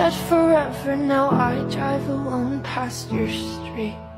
said forever, now I drive alone past your street.